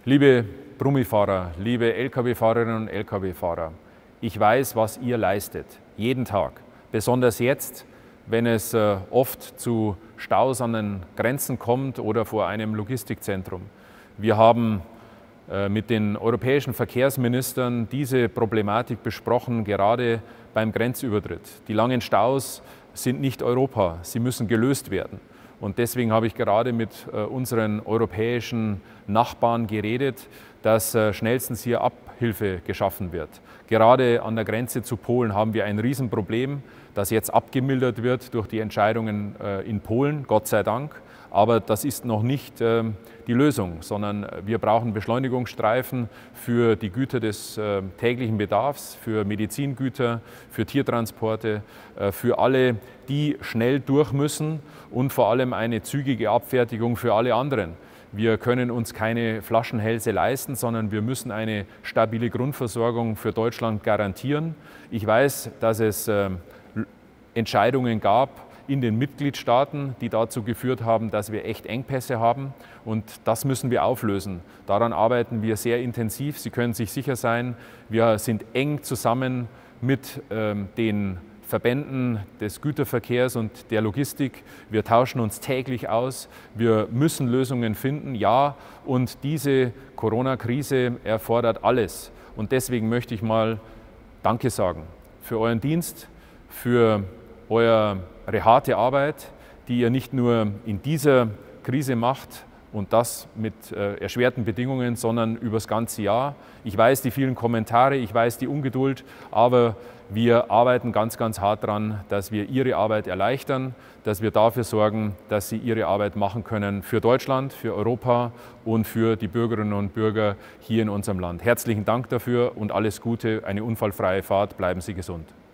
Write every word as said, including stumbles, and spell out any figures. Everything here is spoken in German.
Liebe Brummifahrer, liebe L K W-Fahrerinnen und L K W-Fahrer, ich weiß, was ihr leistet, jeden Tag. Besonders jetzt, wenn es äh, oft zu Staus an den Grenzen kommt oder vor einem Logistikzentrum. Wir haben äh, mit den europäischen Verkehrsministern diese Problematik besprochen, gerade beim Grenzübertritt. Die langen Staus sind nicht Europa, sie müssen gelöst werden. Und deswegen habe ich gerade mit äh, unseren europäischen Nachbarn geredet, dass äh, schnellstens hier Abhilfe geschaffen wird. Gerade an der Grenze zu Polen haben wir ein Riesenproblem, das jetzt abgemildert wird durch die Entscheidungen äh, in Polen, Gott sei Dank. Aber das ist noch nicht äh, die Lösung, sondern wir brauchen Beschleunigungsstreifen für die Güter des äh, täglichen Bedarfs, für Medizingüter, für Tiertransporte, äh, für alle, die schnell durch müssen und vor allem eine zügige Abfertigung für alle anderen. Wir können uns keine Flaschenhälse leisten, sondern wir müssen eine stabile Grundversorgung für Deutschland garantieren. Ich weiß, dass es äh, Entscheidungen gab in den Mitgliedstaaten, die dazu geführt haben, dass wir echt Engpässe haben. Und das müssen wir auflösen. Daran arbeiten wir sehr intensiv. Sie können sich sicher sein, wir sind eng zusammen mit ähm, den Verbänden des Güterverkehrs und der Logistik. Wir tauschen uns täglich aus. Wir müssen Lösungen finden, ja. Und diese Corona-Krise erfordert alles. Und deswegen möchte ich mal Danke sagen für euren Dienst, für eure harte Arbeit, die ihr nicht nur in dieser Krise macht und das mit äh, erschwerten Bedingungen, sondern über das ganze Jahr. Ich weiß die vielen Kommentare, ich weiß die Ungeduld, aber wir arbeiten ganz, ganz hart daran, dass wir Ihre Arbeit erleichtern, dass wir dafür sorgen, dass Sie Ihre Arbeit machen können für Deutschland, für Europa und für die Bürgerinnen und Bürger hier in unserem Land. Herzlichen Dank dafür und alles Gute, eine unfallfreie Fahrt, bleiben Sie gesund.